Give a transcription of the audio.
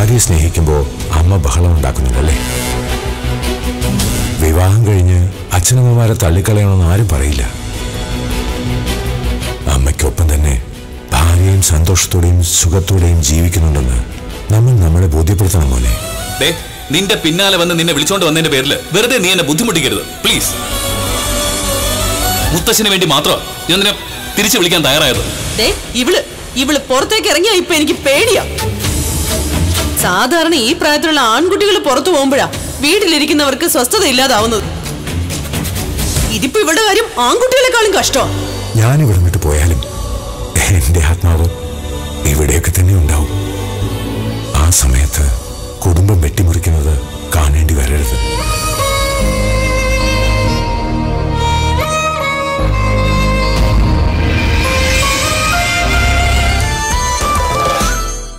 ഭാര്യയെ സ്നേഹിക്കുമ്പോൾ അമ്മ ബഹളം ഉണ്ടാക്കുന്നില്ലല്ലേ? വിവാഹം കഴിഞ്ഞ് അച്ഛനമ്മമാരെ തള്ളിക്കളയണമെന്ന് ആരും പറയില്ല. അമ്മയ്ക്കൊപ്പം തന്നെ ഭാര്യയും സന്തോഷത്തോടെയും സുഖത്തോടെയും ജീവിക്കുന്നുണ്ടെന്ന് നമ്മൾ നമ്മളെ ബോധ്യപ്പെടുത്തണം മോനെ. നിന്റെ പിന്നാലെ വന്ന് നിന്നെ വിളിച്ചോണ്ട് വന്നതിന്റെ പേരിൽ വെറുതെ നീ എന്നെ ബുദ്ധിമുട്ടിക്കരുത് പ്ലീസ്. മുത്തശ്ശന് വേണ്ടി മാത്രം ഞാൻ നിന്നെ തിരിച്ചു വിളിക്കാൻ തയ്യാറായത്. ഇവള് പുറത്തേക്ക് ഇറങ്ങിയാ ഇപ്പൊ എനിക്ക് പേടിയാ. സാധാരണ ഈ പ്രായത്തിലുള്ള ആൺകുട്ടികൾ പുറത്തു പോകുമ്പോഴാ വീട്ടിലിരിക്കുന്നവർക്ക് സ്വസ്ഥത ഇല്ലാതാവുന്നത്. ഇതിപ്പോ ഇവളുടെ കാര്യം ആൺകുട്ടികളെക്കാളും കഷ്ടമാ. ഞാനിവിടെ വിട്ടു പോയാലും എന്റെ ആത്മാവ് ഇവിടെയൊക്കെ തന്നെ ഉണ്ടാവും.